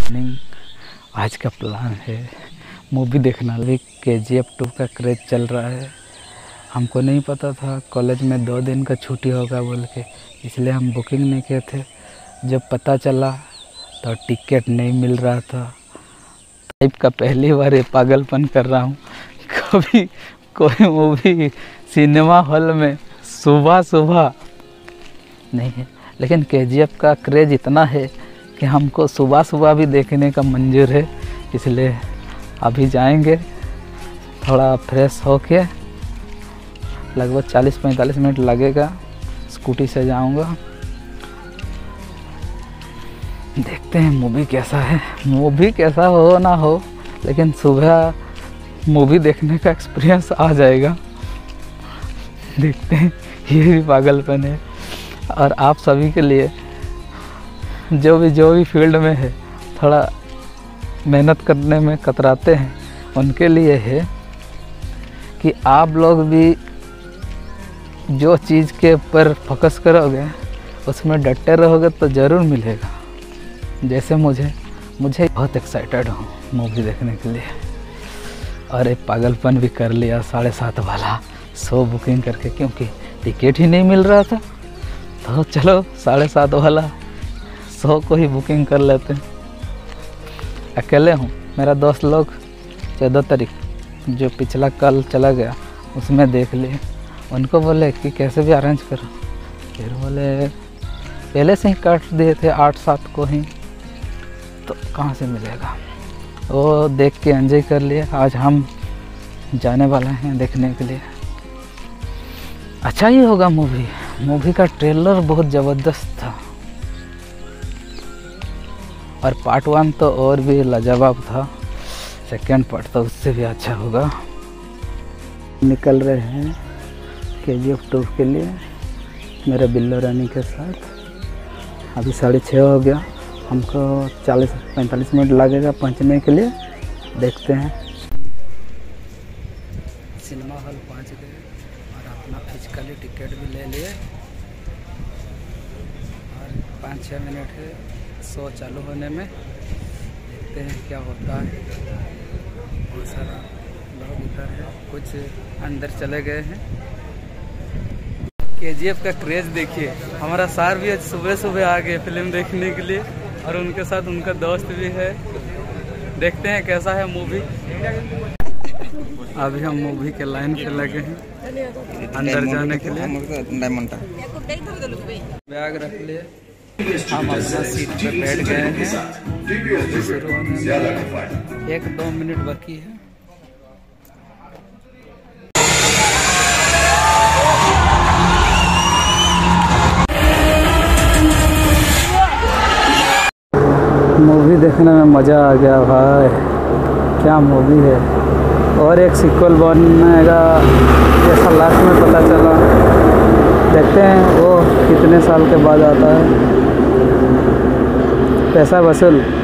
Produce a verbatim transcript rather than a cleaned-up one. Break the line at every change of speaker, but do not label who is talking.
नहीं, आज का प्लान है मूवी देखना। अभी के जी एफ टू का क्रेज चल रहा है। हमको नहीं पता था कॉलेज में दो दिन का छुट्टी होगा बोल के, इसलिए हम बुकिंग नहीं किए थे। जब पता चला तो टिकट नहीं मिल रहा था। टाइप का पहली बार ये पागलपन कर रहा हूँ। कभी कोई मूवी सिनेमा हॉल में सुबह सुबह नहीं है, लेकिन के जी एफ का क्रेज़ इतना है कि हमको सुबह सुबह भी देखने का मंजूर है। इसलिए अभी जाएंगे, थोड़ा फ्रेश होके, लगभग चालीस पैंतालीस मिनट लगेगा, स्कूटी से जाऊंगा। देखते हैं मूवी कैसा है। मूवी कैसा हो ना हो, लेकिन सुबह मूवी देखने का एक्सपीरियंस आ जाएगा। देखते हैं, ये भी पागलपन है। और आप सभी के लिए, जो भी जो भी फील्ड में है, थोड़ा मेहनत करने में कतराते हैं, उनके लिए है कि आप लोग भी जो चीज़ के ऊपर फोकस करोगे, उसमें डटे रहोगे तो ज़रूर मिलेगा। जैसे मुझे मुझे बहुत एक्साइटेड हूँ मूवी देखने के लिए। और एक पागलपन भी कर लिया साढ़े सात वाला शो बुकिंग करके, क्योंकि टिकट ही नहीं मिल रहा था। तो चलो साढ़े सात वाला शो को ही बुकिंग कर लेते हैं। अकेले हूँ, मेरा दोस्त लोग चौदह तारीख जो पिछला कल चला गया उसमें देख लिए। उनको बोले कि कैसे भी अरेंज करो, फिर बोले पहले से ही काट दिए थे आठ सात को ही, तो कहाँ से मिलेगा। वो देख के एंजॉय कर लिए। आज हम जाने वाले हैं देखने के लिए। अच्छा ही होगा मूवी। मूवी का ट्रेलर बहुत ज़बरदस्त था, और पार्ट वन तो और भी लाजवाब था। सेकेंड पार्ट तो उससे भी अच्छा होगा। निकल रहे हैं के जी एफ टू के लिए मेरे बिल्लो रानी के साथ। अभी साढ़े छः हो गया, हमको चालीस पैंतालीस मिनट लगेगा पहुंचने के लिए। देखते हैं। सिनेमा हॉल पहुंच गए और अपना फिजिकली टिकट भी ले लिए। और पाँच छः मिनट है शो चालू होने में। देखते हैं क्या होता है। बहुत सारा लोग इधर है, कुछ अंदर चले गए हैं। के जी एफ का क्रेज़ देखिए। हमारा सार भी आज सुबह सुबह आ गए फिल्म देखने के लिए, और उनके साथ उनका दोस्त भी है। देखते हैं कैसा है मूवी। अभी हम मूवी के लाइन पे लगे हैं अंदर जाने के लिए। बैग रख लिए, हम अपना सीट पे बैठ गए हैं। शुरू होने में एक दो मिनट बाकी है। मूवी देखने में मज़ा आ गया भाई, क्या मूवी है। और एक सीक्वल बनेगा जैसा लास्ट में पता चला। देखते हैं वो कितने साल के बाद आता है। पैसा वसूल।